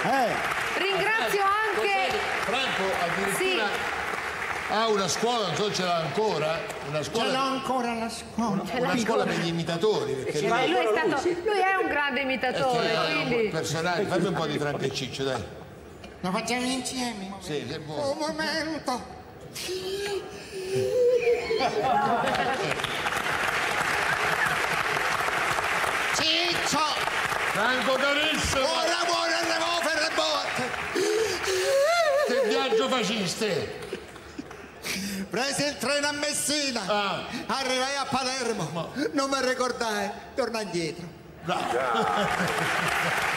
Ringrazio anche... Franco addirittura ha una scuola, non so se ce l'ha ancora. Una scuola... Ce l'ho ancora la scuola. Una scuola per gli imitatori. Perché lui è un grande imitatore, quindi... Personale, fammi un po' di Franco e Ciccio, dai. Lo facciamo insieme? Sì, che buono. Un momento. Ciccio! Franco carissimo! Ora buona le botte! Che viaggio faciste? Presi il treno a Messina, arrivai a Palermo, non mi ricordai, torna indietro. Bravo.